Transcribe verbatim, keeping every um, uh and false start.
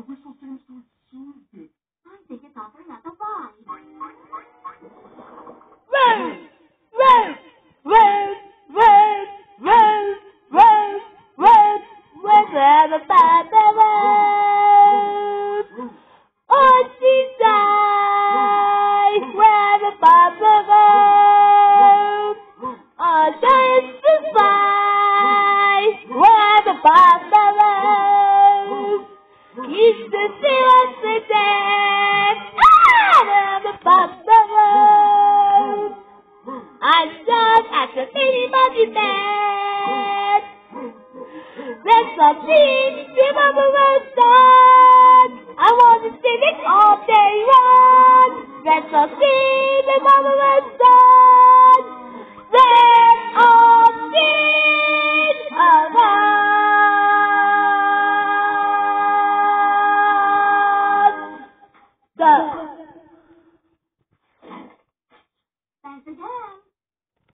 the whistle seems to have soothed it. I think it's offering us a ride. Road! Road! Road! Road! Road! Road! Road! Where's the bad road? Oh, Jesus! Where the Papa goes? Oh, giants to fly! Where the Papa goes? He's the serious the dead! Ah! Where the Papa goes? I'm stuck at the baby monkey bed! There's something to Mama Rose done! I want to sing it all day long! There's something that Mama Rose done! There's all sin of us! Go! Thanks again.